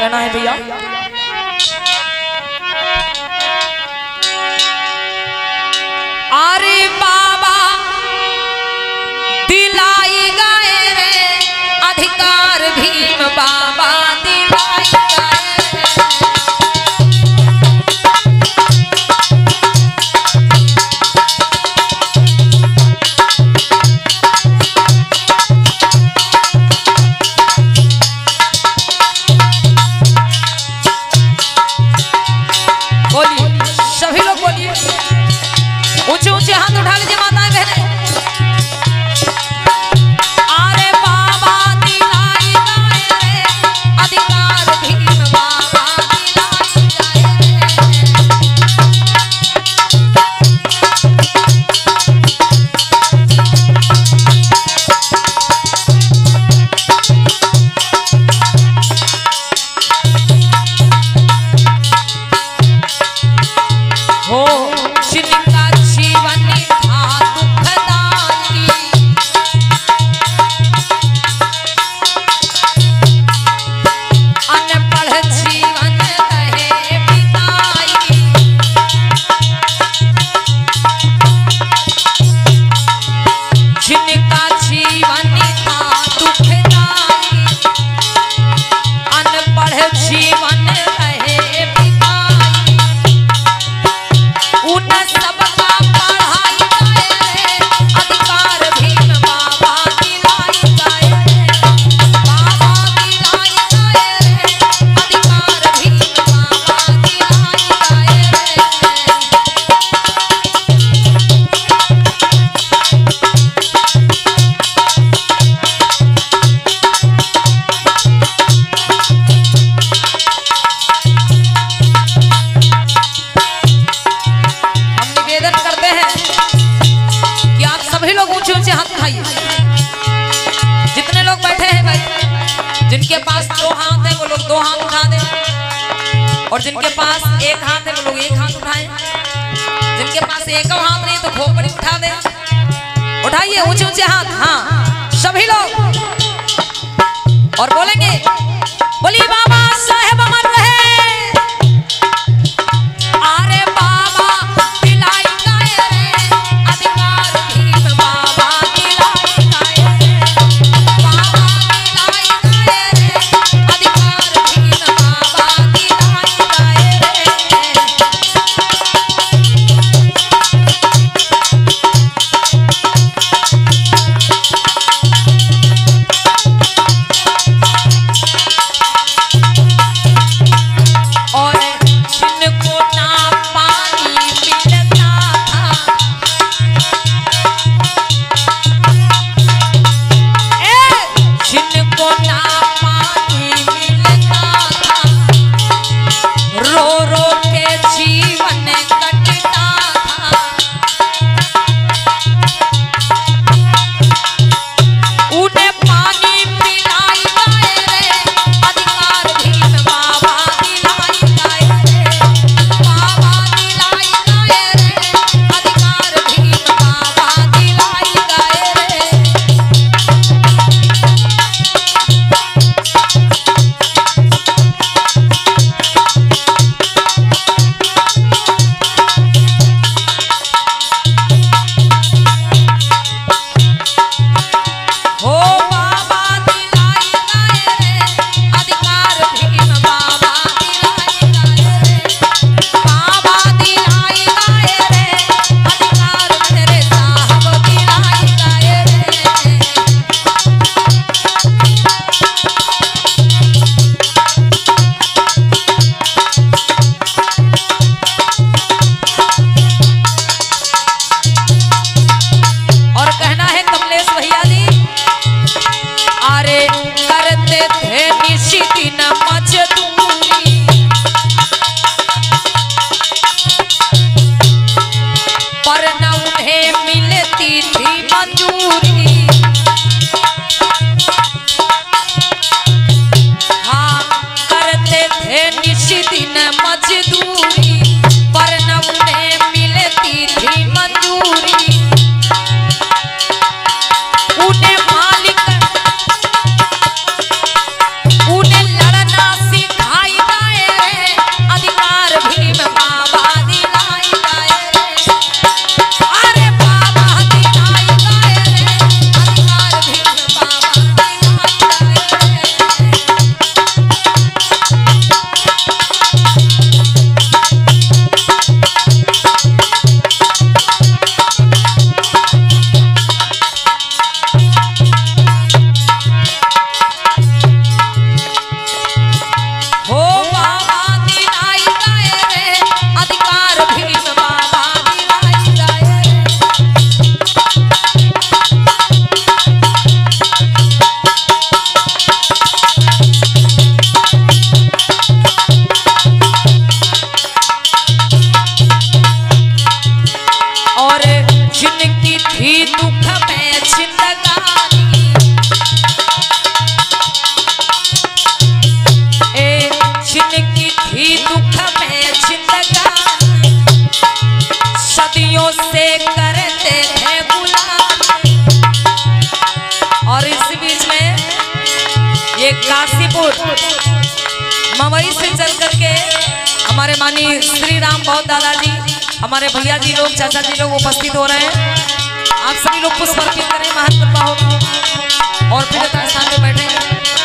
कहना है भैया। अरे बाबा दिलाई गए रे अधिकार भीम बाबा दिलाई गए। ऊंचे ऊंचे हाथ उठा लीजिए माताएं बहनें। अरे बाबा दिलाई गए रे अधिकार भीम बाबा दिलाई गए। हो जिनका जीवन था दुखदाई, अनपढ़ जीवन रहे बिताई। जिनका जीवन था दुखदाई, अनपढ़ जीवन रहे बिताई। उन सबका पढ़ाई गए अधिकार भीम बाबा दिलाई गए। बाबा दिलाई गए अधिकार भीम बाबा दिलाई गए। निवेदन करते हैं कि आप सभी लोग ऊंचे ऊंचे हाथ उठाइए। जितने लोग बैठे हैं भाई, जिनके पास 2 हाथ है वो लोग 2 हाथ उठा दें, और जिनके पास 1 हाथ है वो लोग 1 हाथ उठाएं। जिनके पास 1 हाथ नहीं तो खोपड़ी उठा दें। उठाइए ऊंचे ऊंचे हाथ, हाँ सभी लोग, और बोलेंगे बोलिए बाबा साहेब अमर रहे। अरे बाबा दिलाई गए रे अधिकार भीम बाबा दिलाई गए। बाबा दिलाई गए रे अधिकार भीम बाबा दिलाई गए। मवई से चल करके हमारे माननीय श्री राम बहुत दादाजी, हमारे भैया जी लोग, चाचा जी लोग उपस्थित हो रहे हैं। आप सभी लोग पुष्प अर्पित करें, महान कृपा होगी और फिर स्थान पे बैठे।